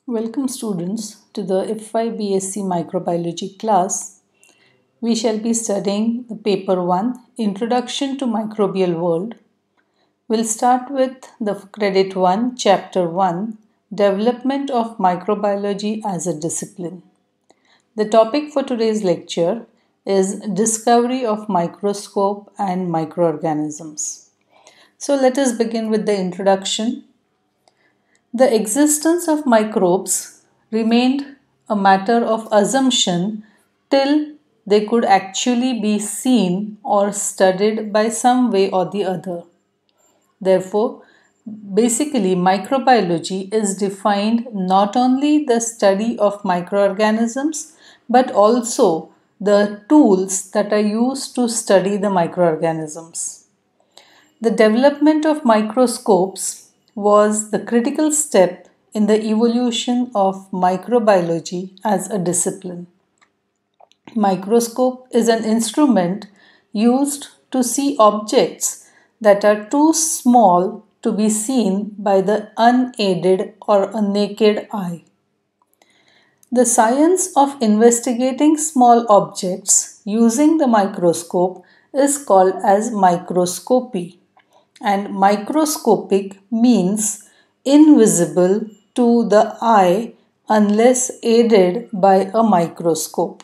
Welcome students to the FY BSc Microbiology class. We shall be studying the paper 1 Introduction to Microbial World. We'll start with the credit 1 chapter 1 Development of Microbiology as a Discipline. The topic for today's lecture is Discovery of Microscope and Microorganisms. So let us begin with the introduction. The existence of microbes remained a matter of assumption till they could actually be seen or studied by some way or the other. Therefore, basically, microbiology is defined not only the study of microorganisms but also the tools that are used to study the microorganisms. The development of microscopes was the critical step in the evolution of microbiology as a discipline. Microscope is an instrument used to see objects that are too small to be seen by the unaided or a naked eye. The science of investigating small objects using the microscope is called as microscopy. And microscopic means invisible to the eye unless aided by a microscope.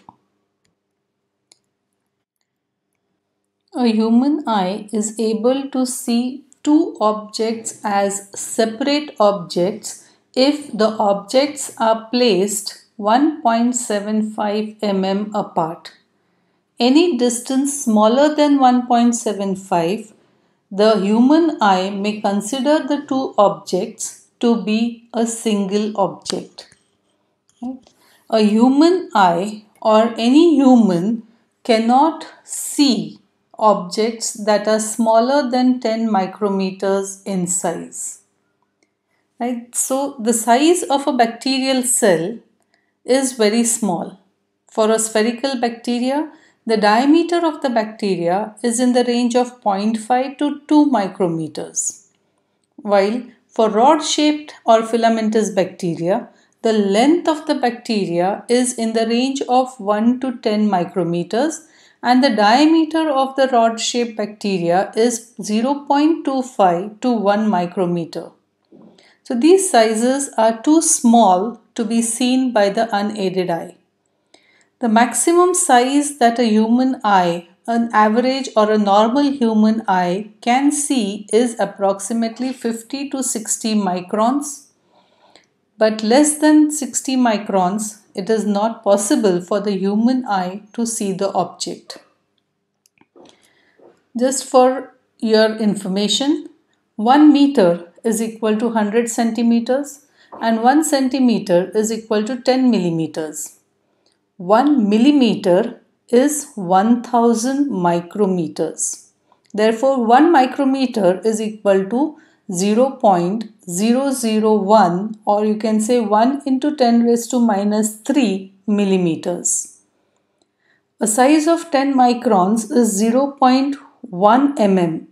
A human eye is able to see two objects as separate objects if the objects are placed 1.75 mm apart. Any distance smaller than 1.75, the human eye may consider the two objects to be a single object. A human eye or any human cannot see objects that are smaller than 10 micrometers in size. Right? So the size of a bacterial cell is very small. For a spherical bacteria, the diameter of the bacteria is in the range of 0.5 to 2 micrometers. While for rod-shaped or filamentous bacteria, the length of the bacteria is in the range of 1 to 10 micrometers and the diameter of the rod-shaped bacteria is 0.25 to 1 micrometer. So these sizes are too small to be seen by the unaided eye. The maximum size that a human eye, an average or a normal human eye can see is approximately 50 to 60 microns. But less than 60 microns, it is not possible for the human eye to see the object. Just for your information, 1 meter is equal to 100 centimeters and 1 centimeter is equal to 10 millimeters. 1 millimeter is 1000 micrometers. Therefore, 1 micrometer is equal to 0.001 or you can say 1 into 10 raised to minus 3 millimeters. A size of 10 microns is 0.1 mm.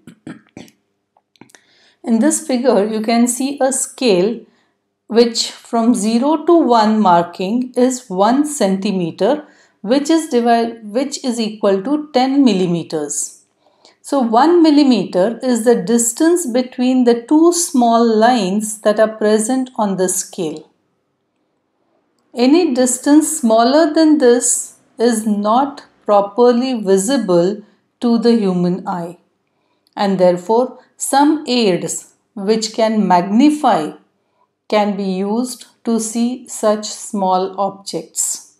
In this figure, you can see a scale which from 0 to 1 marking is 1 centimeter which is equal to 10 millimeters. So 1 millimeter is the distance between the two small lines that are present on the scale. Any distance smaller than this is not properly visible to the human eye, and therefore some aids which can magnify can be used to see such small objects.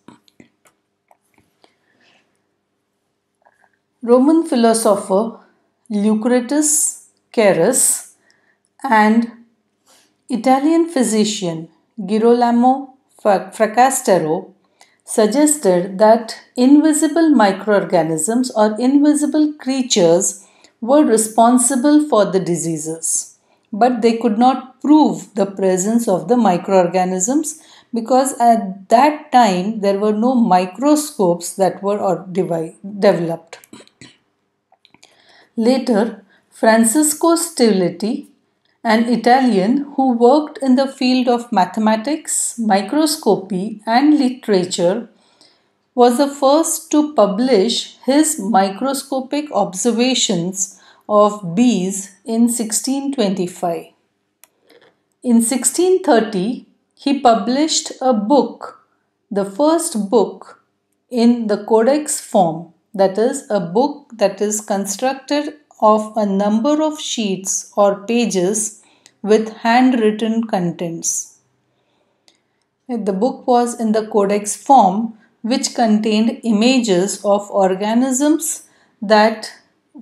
Roman philosopher Lucretius Carus and Italian physician Girolamo Fracastoro suggested that invisible microorganisms or invisible creatures were responsible for the diseases. But they could not prove the presence of the microorganisms because at that time there were no microscopes that were developed. Later, Francisco Stiglitz an Italian who worked in the field of mathematics, microscopy, and literature, was the first to publish his microscopic observations of bees in 1625. In 1630, he published a book, the first book in the codex form, that is, a book that is constructed of a number of sheets or pages with handwritten contents. The book was in the codex form, which contained images of organisms that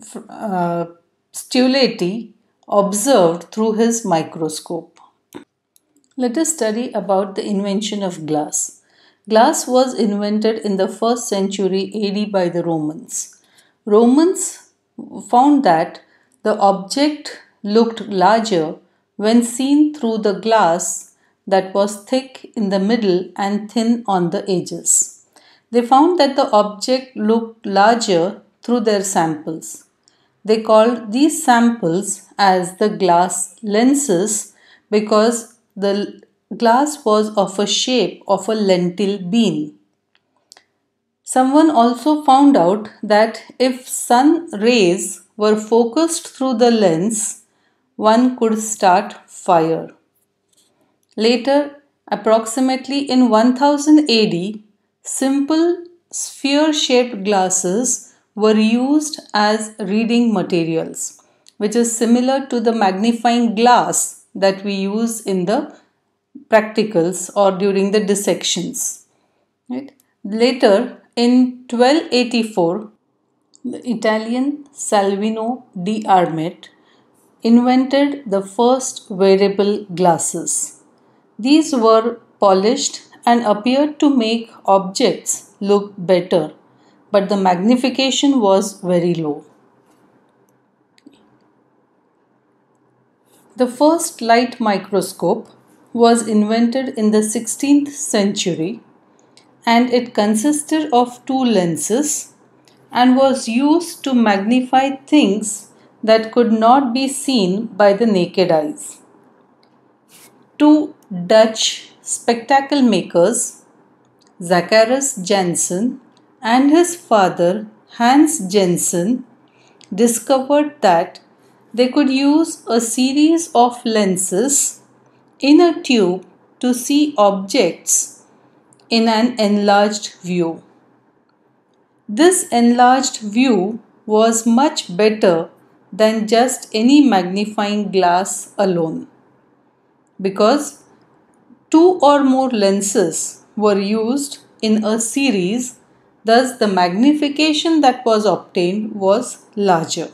Stuleti observed through his microscope. Let us study about the invention of glass. Glass was invented in the 1st century AD by the Romans. Romans found that the object looked larger when seen through the glass that was thick in the middle and thin on the edges. They found that the object looked larger through their samples. They called these samples as the glass lenses because the glass was of a shape of a lentil bean. Someone also found out that if sun rays were focused through the lens, one could start fire. Later, approximately in 1000 AD, simple sphere-shaped glasses were used as reading materials, which is similar to the magnifying glass that we use in the practicals or during the dissections. Right? Later, in 1284, the Italian Salvino di Armet invented the first wearable glasses. These were polished and appeared to make objects look better, but the magnification was very low. The first light microscope was invented in the 16th century, and it consisted of two lenses and was used to magnify things that could not be seen by the naked eyes. Two Dutch spectacle makers, Zacharias Janssen and his father Hans Janssen, discovered that they could use a series of lenses in a tube to see objects in an enlarged view. This enlarged view was much better than just any magnifying glass alone, because two or more lenses were used in a series, thus the magnification that was obtained was larger.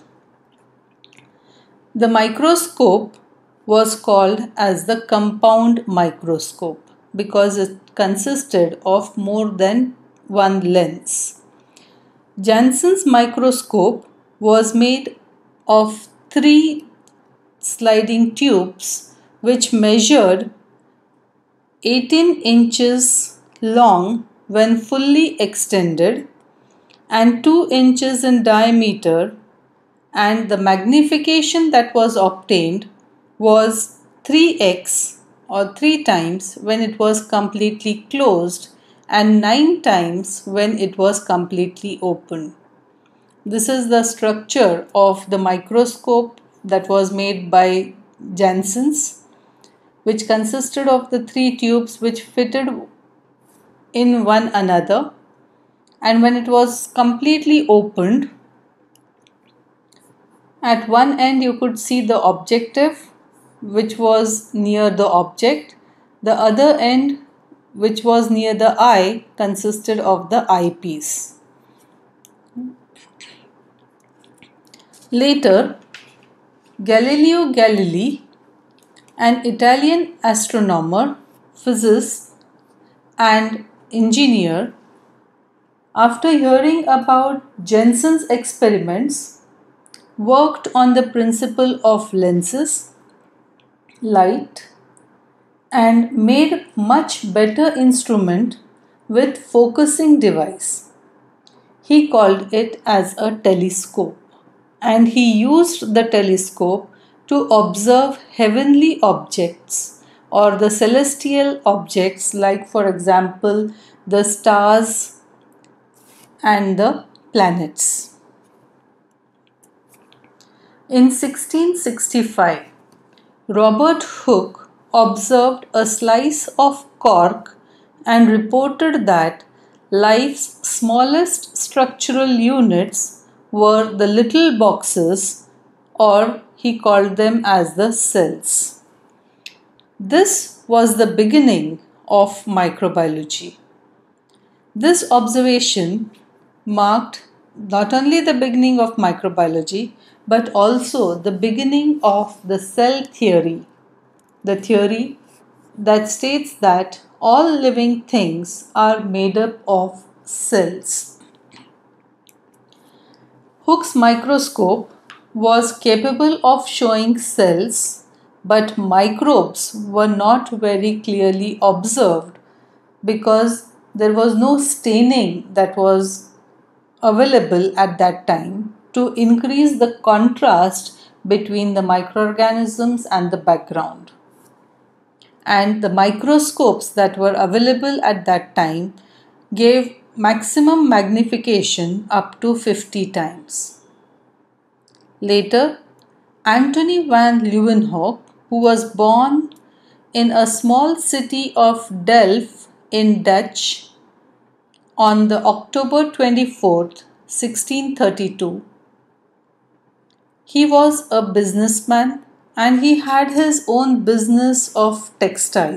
The microscope was called as the compound microscope because it consisted of more than one lens. Janssen's microscope was made of three sliding tubes which measured 18 inches long when fully extended and 2 inches in diameter, and the magnification that was obtained was 3x or 3 times when it was completely closed and 9 times when it was completely open. This is the structure of the microscope that was made by Janssens, which consisted of the three tubes which fitted in one another, and when it was completely opened, at one end you could see the objective which was near the object. The other end, which was near the eye, consisted of the eyepiece. Later, Galileo Galilei, an Italian astronomer, physicist, and engineer, after hearing about Jansen's experiments, worked on the principle of lenses, light, and made much better instrument with focusing device. He called it as a telescope, and he used the telescope to observe heavenly objects or the celestial objects, like, for example, the stars and the planets. In 1665, Robert Hooke observed a slice of cork and reported that life's smallest structural units were the little boxes, or he called them as the cells. This was the beginning of microbiology. This observation marked not only the beginning of microbiology but also the beginning of the cell theory, the theory that states that all living things are made up of cells. Hooke's microscope was capable of showing cells, but microbes were not very clearly observed because there was no staining that was available at that time to increase the contrast between the microorganisms and the background. And the microscopes that were available at that time gave maximum magnification up to 50 times. Later, Antony van Leeuwenhoek, who was born in a small city of Delft in Dutch on the October 24th, 1632, he was a businessman and he had his own business of textile.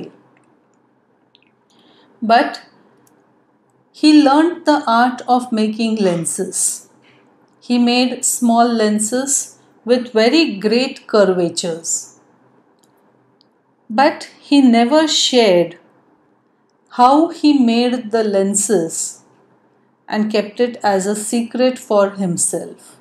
But he learned the art of making lenses. He made small lenses with very great curvatures. But he never shared how he made the lenses and kept it as a secret for himself.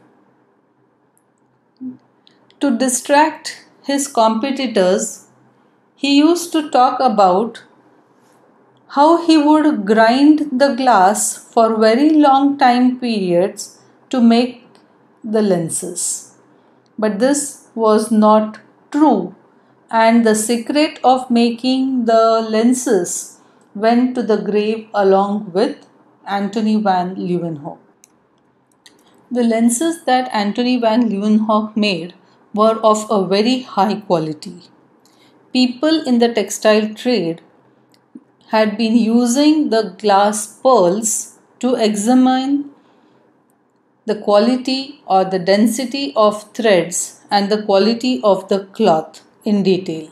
To distract his competitors, he used to talk about how he would grind the glass for very long time periods to make the lenses. But this was not true, and the secret of making the lenses went to the grave along with Antony van Leeuwenhoek. The lenses that Antony van Leeuwenhoek made were of a very high quality. People in the textile trade had been using the glass pearls to examine the quality or the density of threads and the quality of the cloth in detail.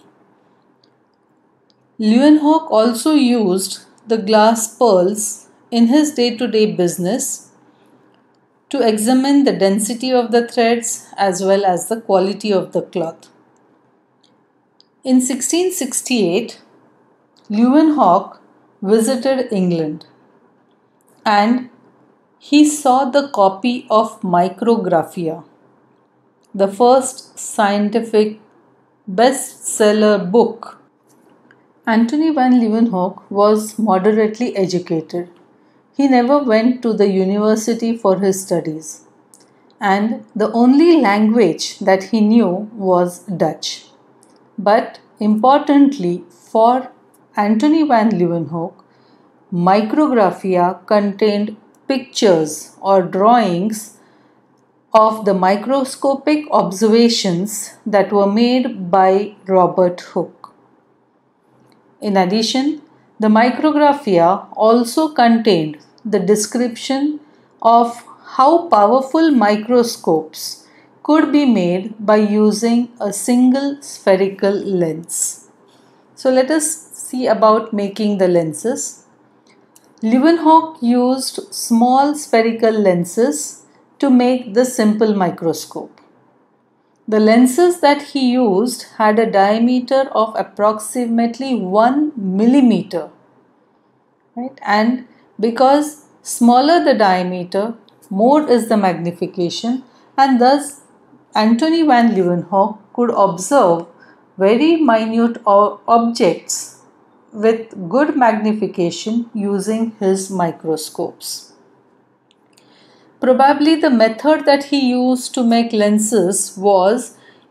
Leeuwenhoek also used the glass pearls in his day-to-day business to examine the density of the threads as well as the quality of the cloth. In 1668, Leeuwenhoek visited England and he saw the copy of Micrographia, the first scientific bestseller book. Antony van Leeuwenhoek was moderately educated. He never went to the university for his studies, and the only language that he knew was Dutch. But importantly, for Antony van Leeuwenhoek, Micrographia contained pictures or drawings of the microscopic observations that were made by Robert Hooke. In addition, the Micrographia also contained the description of how powerful microscopes could be made by using a single spherical lens. So let us see about making the lenses. Leeuwenhoek used small spherical lenses to make the simple microscope. The lenses that he used had a diameter of approximately 1 millimeter. Right? And because smaller the diameter, more is the magnification, and thus Antony van Leeuwenhoek could observe very minute objects with good magnification using his microscopes. Probably the method that he used to make lenses was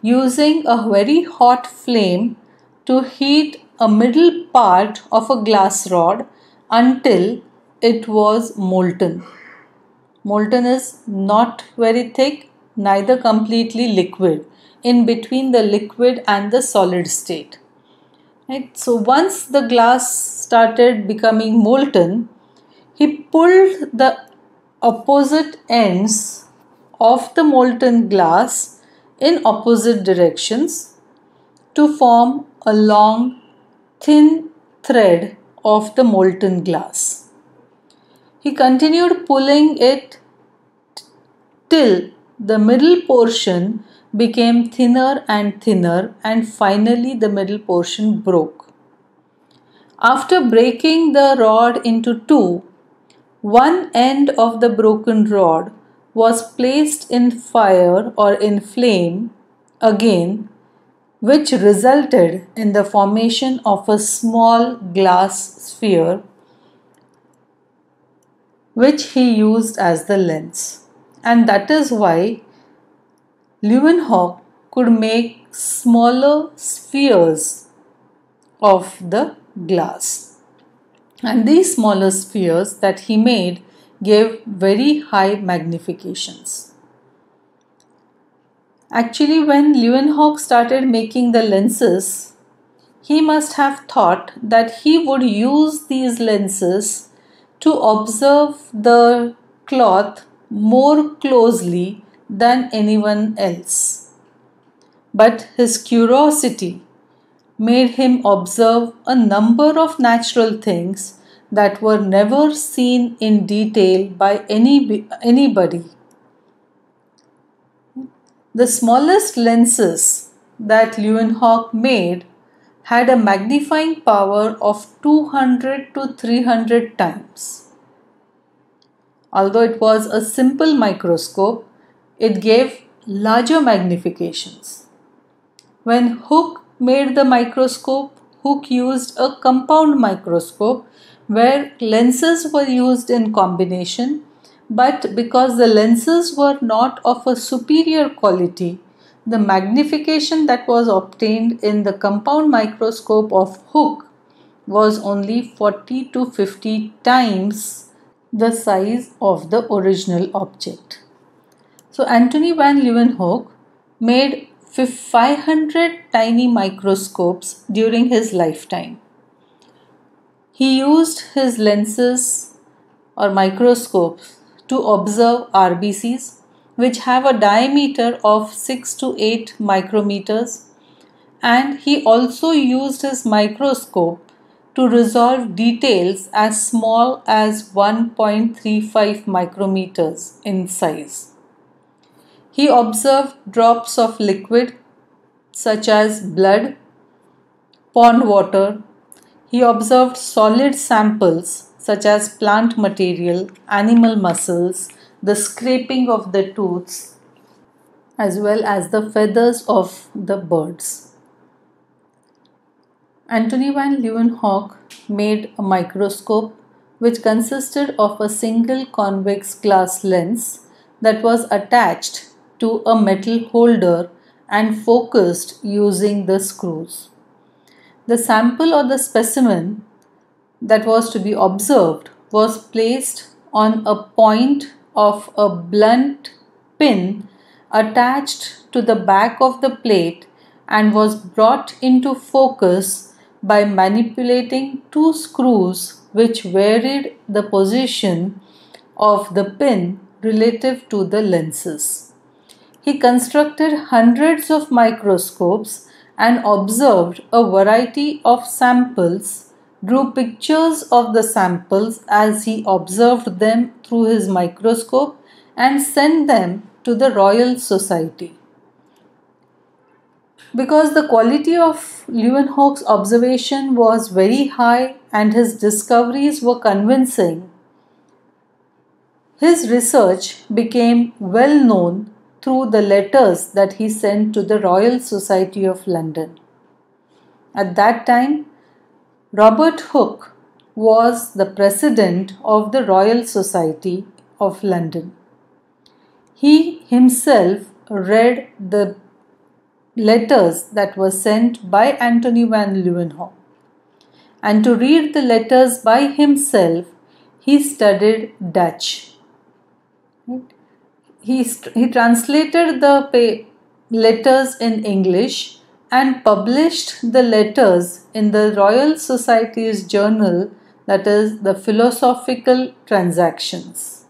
using a very hot flame to heat a middle part of a glass rod until it was molten. Molten is not very thick, neither completely liquid, in between the liquid and the solid state. Right? So once the glass started becoming molten, he pulled the opposite ends of the molten glass in opposite directions to form a long, thin thread of the molten glass. He continued pulling it till the middle portion became thinner and thinner, and finally the middle portion broke. After breaking the rod into two, one end of the broken rod was placed in fire or in flame again, which resulted in the formation of a small glass sphere which he used as the lens. And that is why Leeuwenhoek could make smaller spheres of the glass. And these smaller spheres that he made gave very high magnifications. Actually, when Leeuwenhoek started making the lenses, he must have thought that he would use these lenses to observe the cloth more closely than anyone else. But his curiosity made him observe a number of natural things that were never seen in detail by anybody. The smallest lenses that Leeuwenhoek made had a magnifying power of 200 to 300 times. Although it was a simple microscope, it gave larger magnifications. When Hooke made the microscope, Hooke used a compound microscope where lenses were used in combination, but because the lenses were not of a superior quality, the magnification that was obtained in the compound microscope of Hooke was only 40 to 50 times the size of the original object. So Antony van Leeuwenhoek made 500 tiny microscopes during his lifetime. He used his lenses or microscopes to observe RBCs, which have a diameter of 6 to 8 micrometers, and he also used his microscope to resolve details as small as 1.35 micrometers in size. He observed drops of liquid such as blood, pond water. He observed solid samples such as plant material, animal muscles, the scraping of the tooths, as well as the feathers of the birds. Antony van Leeuwenhoek made a microscope which consisted of a single convex glass lens that was attached to a metal holder and focused using the screws. The sample or the specimen that was to be observed was placed on a point of a blunt pin attached to the back of the plate and was brought into focus by manipulating two screws which varied the position of the pin relative to the lenses. He constructed hundreds of microscopes and observed a variety of samples, drew pictures of the samples as he observed them through his microscope, and sent them to the Royal Society. Because the quality of Leeuwenhoek's observation was very high and his discoveries were convincing, his research became well known through the letters that he sent to the Royal Society of London. At that time, Robert Hooke was the president of the Royal Society of London. He himself read the letters that were sent by Antony van Leeuwenhoek. And to read the letters by himself, he studied Dutch. He translated the letters in English and published the letters in the Royal Society's journal, that is, the Philosophical Transactions.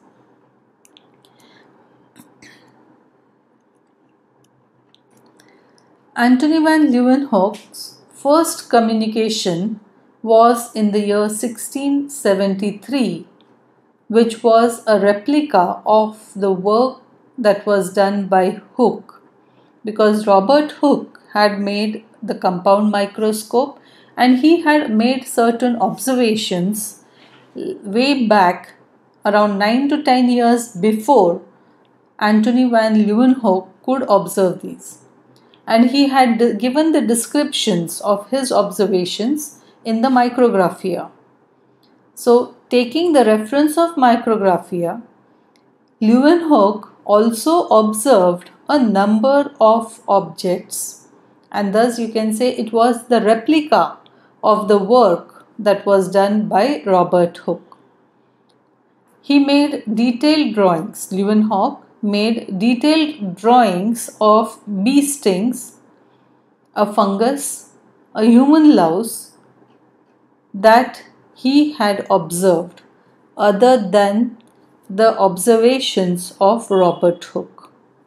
Antony van Leeuwenhoek's first communication was in the year 1673, which was a replica of the work that was done by Hooke, because Robert Hooke had made the compound microscope and he had made certain observations way back around 9 to 10 years before Antony van Leeuwenhoek could observe these. And he had given the descriptions of his observations in the Micrographia. So, taking the reference of Micrographia, Leeuwenhoek also observed a number of objects, and thus you can say it was the replica of the work that was done by Robert Hooke. He made detailed drawings. Leeuwenhoek made detailed drawings of bee stings, a fungus, a human louse that he had observed, other than the observations of Robert Hooke.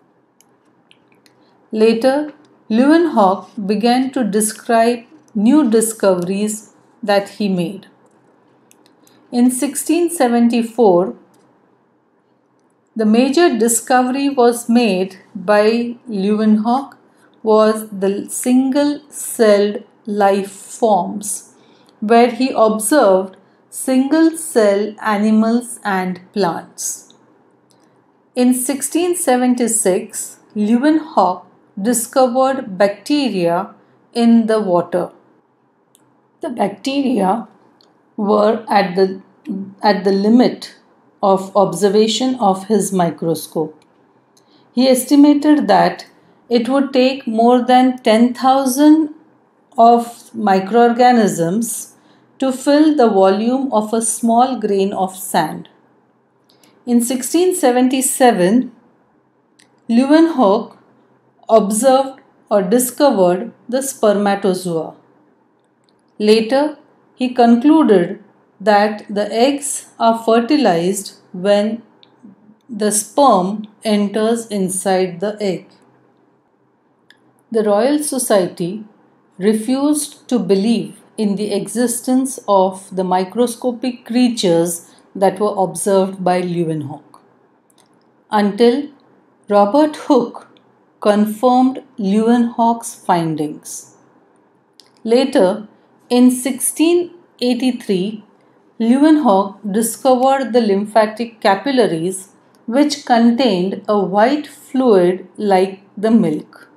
Later, Leeuwenhoek began to describe new discoveries that he made. In 1674, the major discovery was made by Leeuwenhoek was the single-celled life forms, where he observed single-cell animals and plants. In 1676, Leeuwenhoek discovered bacteria in the water. The bacteria were at the limit of observation of his microscope. He estimated that it would take more than 10,000 of microorganisms to fill the volume of a small grain of sand. In 1677, Leeuwenhoek observed or discovered the spermatozoa. Later, he concluded that the eggs are fertilized when the sperm enters inside the egg. The Royal Society refused to believe in the existence of the microscopic creatures that were observed by Leeuwenhoek until Robert Hooke confirmed Leeuwenhoek's findings. Later, in 1683, Leeuwenhoek discovered the lymphatic capillaries, which contained a white fluid like the milk.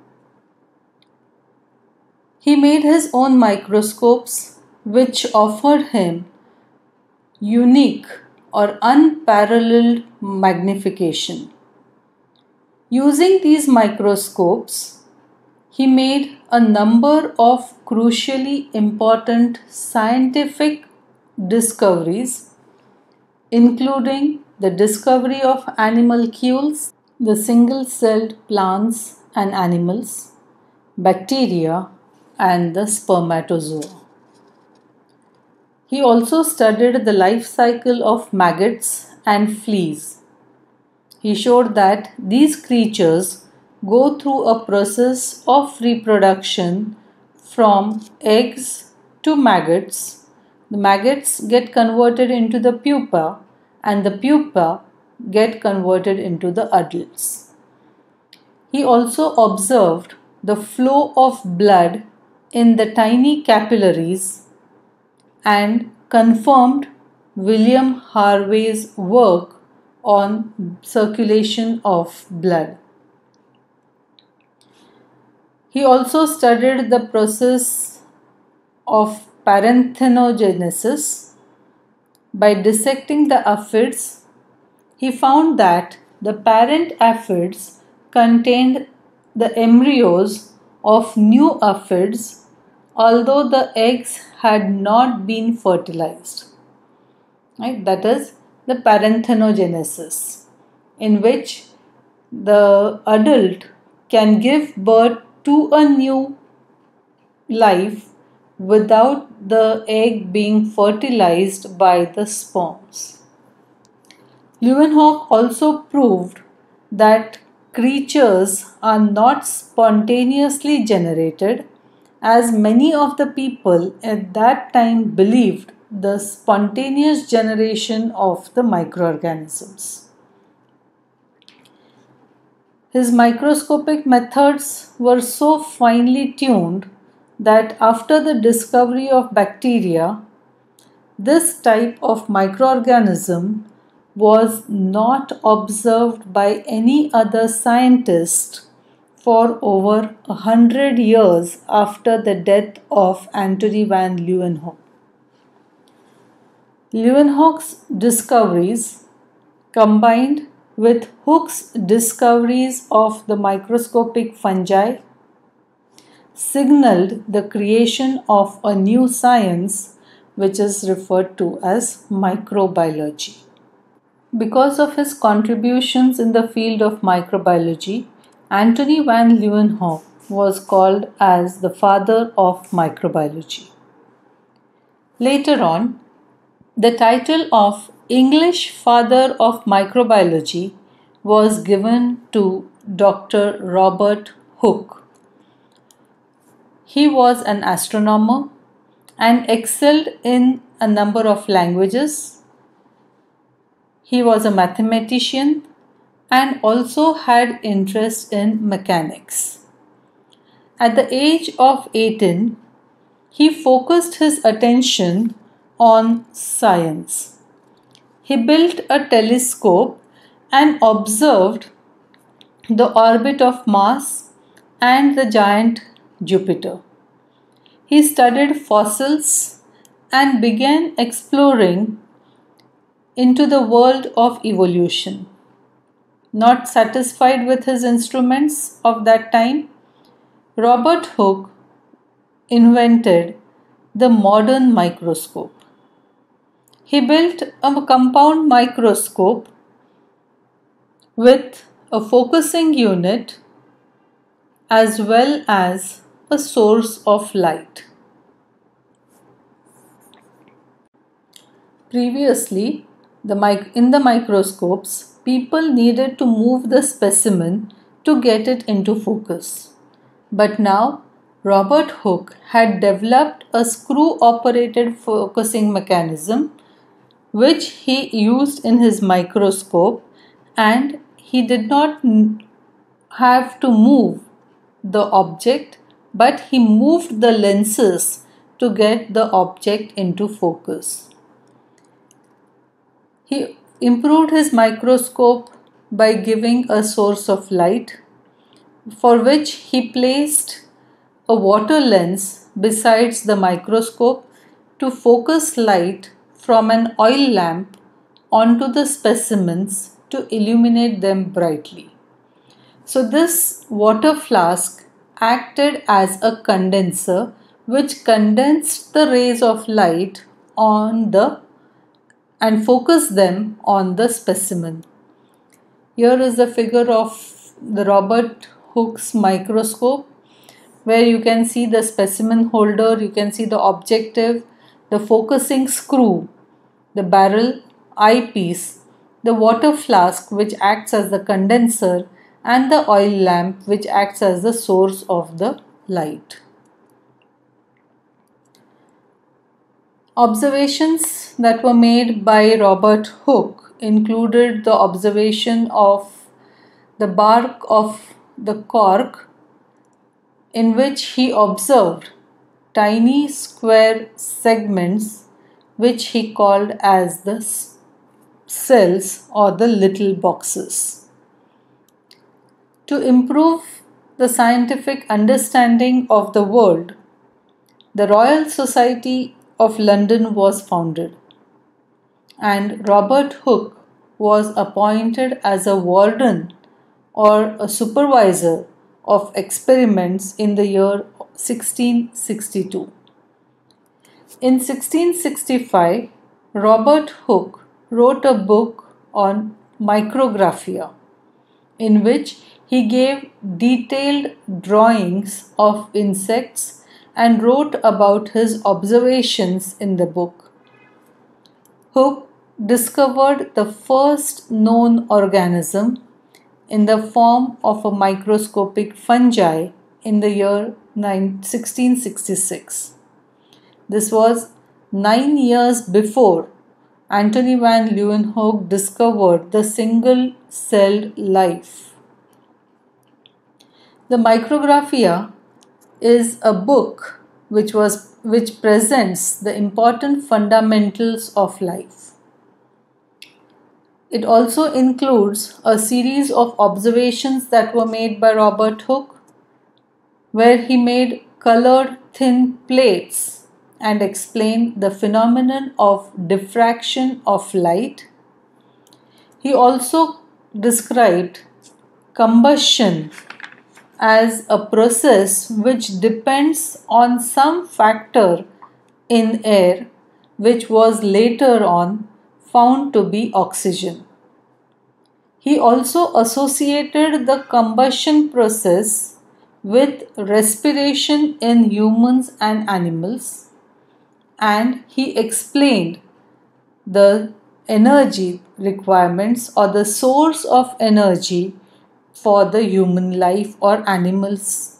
He made his own microscopes, which offered him unique or unparalleled magnification. Using these microscopes, he made a number of crucially important scientific discoveries, including the discovery of animalcules, the single-celled plants and animals, bacteria, and the spermatozoa. He also studied the life cycle of maggots and fleas. He showed that these creatures go through a process of reproduction from eggs to maggots. The maggots get converted into the pupa and the pupa get converted into the adults. He also observed the flow of blood in the tiny capillaries and confirmed William Harvey's work on circulation of blood. He also studied the process of parthenogenesis. By dissecting the aphids, he found that the parent aphids contained the embryos of new aphids, although the eggs had not been fertilized. Right? That is the parthenogenesis, in which the adult can give birth to a new life without the egg being fertilized by the sperms. Leeuwenhoek also proved that creatures are not spontaneously generated, as many of the people at that time believed the spontaneous generation of the microorganisms. His microscopic methods were so finely tuned that after the discovery of bacteria, this type of microorganism was not observed by any other scientist for over 100 years after the death of Antony van Leeuwenhoek. Leeuwenhoek's discoveries, combined with Hooke's discoveries of the microscopic fungi, signaled the creation of a new science which is referred to as microbiology. Because of his contributions in the field of microbiology, Antony van Leeuwenhoek was called as the father of microbiology. Later on, the title of English Father of Microbiology was given to Dr. Robert Hooke. He was an astronomer and excelled in a number of languages. He was a mathematician and also had interest in mechanics. At the age of 18, he focused his attention on science. He built a telescope and observed the orbit of Mars and the giant Jupiter. He studied fossils and began exploring into the world of evolution. Not satisfied with his instruments of that time, Robert Hooke invented the modern microscope. He built a compound microscope with a focusing unit as well as a source of light. Previously, in the microscopes, people needed to move the specimen to get it into focus. But now, Robert Hooke had developed a screw-operated focusing mechanism which he used in his microscope, and he did not have to move the object, but he moved the lenses to get the object into focus. He improved his microscope by giving a source of light, for which he placed a water lens besides the microscope to focus light from an oil lamp onto the specimens to illuminate them brightly. So this water flask acted as a condenser which condensed the rays of light and focused them on the specimen. Here is the figure of the Robert Hooke's microscope, where you can see the specimen holder, you can see the objective, the focusing screw, the barrel, eyepiece, the water flask which acts as the condenser, and the oil lamp which acts as the source of the light. Observations that were made by Robert Hooke included the observation of the bark of the cork, in which he observed tiny square segments which he called as the cells or the little boxes. To improve the scientific understanding of the world, the Royal Society of London was founded, and Robert Hooke was appointed as a warden or a supervisor of experiments in the year 1662. In 1665, Robert Hooke wrote a book on micrographia, in which he gave detailed drawings of insects and wrote about his observations in the book. Hooke discovered the first known organism in the form of a microscopic fungi in the year 1666. This was 9 years before Antony van Leeuwenhoek discovered the single-celled life. The Micrographia is a book which presents the important fundamentals of life. It also includes a series of observations that were made by Robert Hooke, where he made colored thin plates and explained the phenomenon of diffraction of light. He also described combustion as a process which depends on some factor in air, which was later on found to be oxygen. He also associated the combustion process with respiration in humans and animals, and he explained the energy requirements or the source of energy for the human life or animals.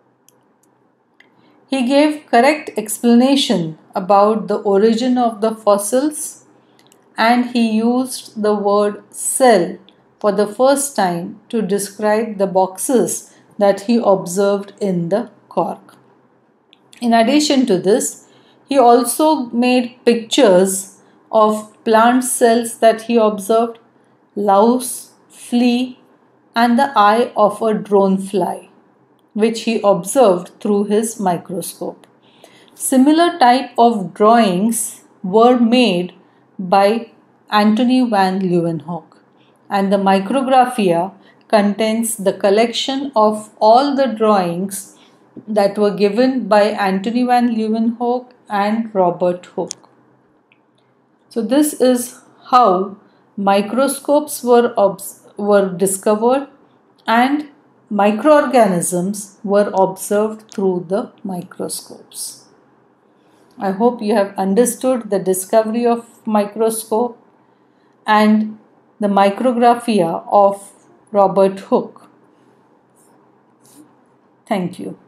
He gave correct explanation about the origin of the fossils, and he used the word cell for the first time to describe the boxes that he observed in the cork. In addition to this, he also made pictures of plant cells that he observed, louse, flea, and the eye of a drone fly, which he observed through his microscope. Similar type of drawings were made by Antony van Leeuwenhoek, and the Micrographia contains the collection of all the drawings that were given by Antony van Leeuwenhoek and Robert Hooke. So this is how microscopes were discovered and microorganisms were observed through the microscopes. I hope you have understood the discovery of microscope and the Micrographia of Robert Hooke. Thank you.